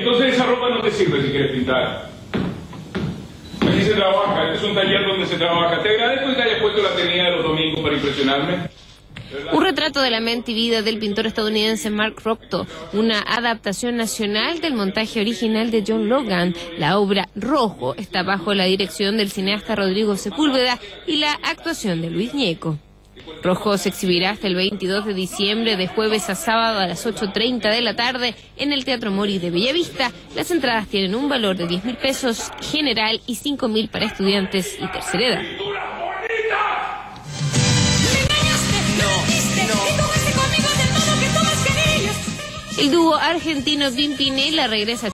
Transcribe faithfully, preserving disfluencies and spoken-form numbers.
Entonces esa ropa no te sirve si quieres pintar. Aquí se trabaja, este es un taller donde se trabaja. Te agradezco que hayas puesto la tenida de los domingos para impresionarme. Un retrato de la mente y vida del pintor estadounidense Mark Rothko, una adaptación nacional del montaje original de John Logan. La obra Rojo está bajo la dirección del cineasta Rodrigo Sepúlveda y la actuación de Luis Ñeco. Rojo se exhibirá hasta el veintidós de diciembre, de jueves a sábado a las ocho treinta de la tarde en el Teatro Mori de Bellavista. Las entradas tienen un valor de diez mil pesos general y cinco mil para estudiantes y tercera edad. El dúo argentino Pimpinela regresa